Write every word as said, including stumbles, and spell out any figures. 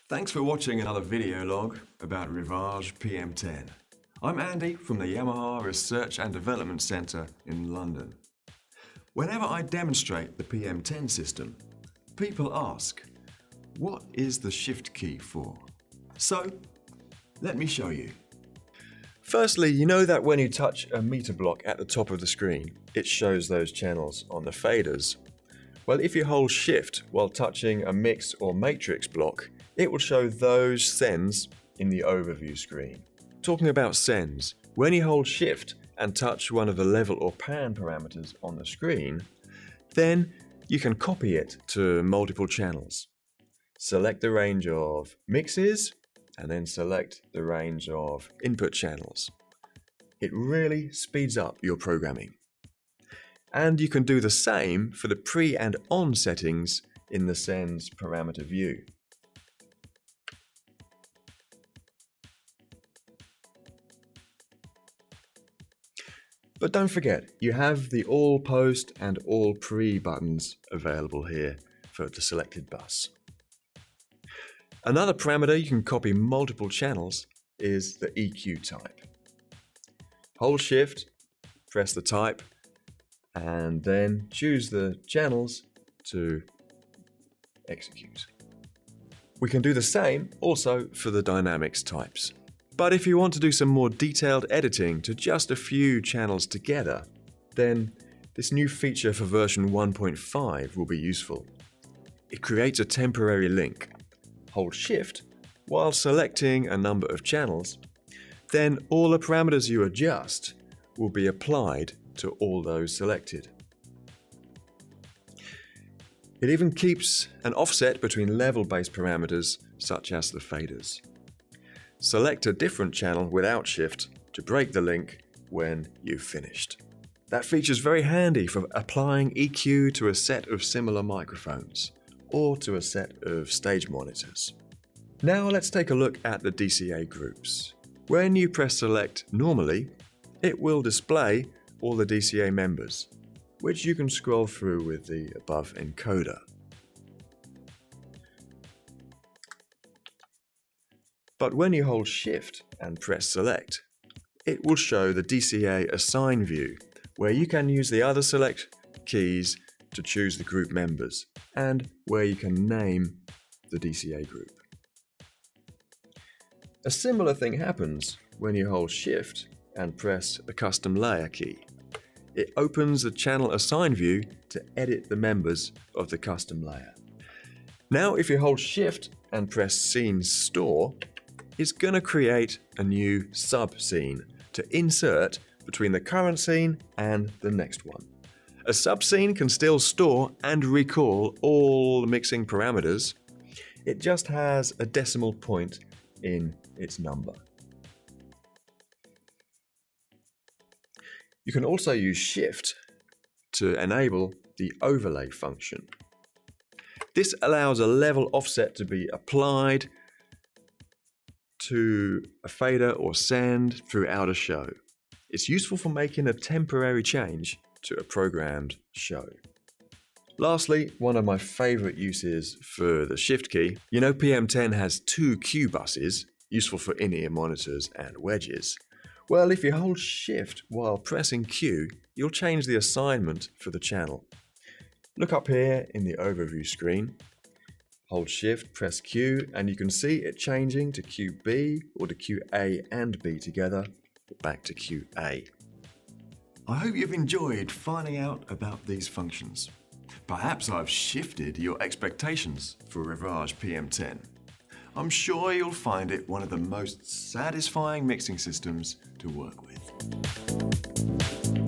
Thanks for watching another video log about RIVAGE P M ten. I'm Andy from the Yamaha Research and Development Centre in London. Whenever I demonstrate the P M ten system, people ask, what is the shift key for? So, let me show you. Firstly, you know that when you touch a meter block at the top of the screen, it shows those channels on the faders. Well, if you hold shift while touching a mix or matrix block, it will show those Sens in the overview screen. Talking about Sens, when you hold shift and touch one of the level or pan parameters on the screen, then you can copy it to multiple channels. Select the range of mixes and then select the range of input channels. It really speeds up your programming. And you can do the same for the pre and on settings in the Sens parameter view. But don't forget, you have the All Post and All Pre buttons available here for the selected bus. Another parameter you can copy multiple channels is the E Q type. Hold shift, press the type, and then choose the channels to execute. We can do the same also for the dynamics types. But if you want to do some more detailed editing to just a few channels together, then this new feature for version one point five will be useful. It creates a temporary link. Hold shift while selecting a number of channels, then all the parameters you adjust will be applied to all those selected. It even keeps an offset between level-based parameters such as the faders. Select a different channel without shift to break the link when you've finished. That feature is very handy for applying E Q to a set of similar microphones or to a set of stage monitors. Now let's take a look at the D C A Groups. When you press select normally, it will display all the D C A members, which you can scroll through with the above encoder. But when you hold shift and press select, it will show the D C A assign view, where you can use the other select keys to choose the group members, and where you can name the D C A group. A similar thing happens when you hold shift and press the custom layer key. It opens the channel assign view to edit the members of the custom layer. Now if you hold shift and press scene store, it's going to create a new sub-scene to insert between the current scene and the next one. A sub-scene can still store and recall all the mixing parameters. It just has a decimal point in its number. You can also use shift to enable the overlay function. This allows a level offset to be applied to a fader or send throughout a show. It's useful for making a temporary change to a programmed show. Lastly, one of my favorite uses for the shift key. You know P M ten has two Q buses, useful for in-ear monitors and wedges. Well, if you hold shift while pressing Q, you'll change the assignment for the channel. Look up here in the overview screen. Hold shift, press Q, and you can see it changing to Q B or to Q A and B together, back to Q A. I hope you've enjoyed finding out about these functions. Perhaps I've shifted your expectations for RIVAGE P M ten. I'm sure you'll find it one of the most satisfying mixing systems to work with.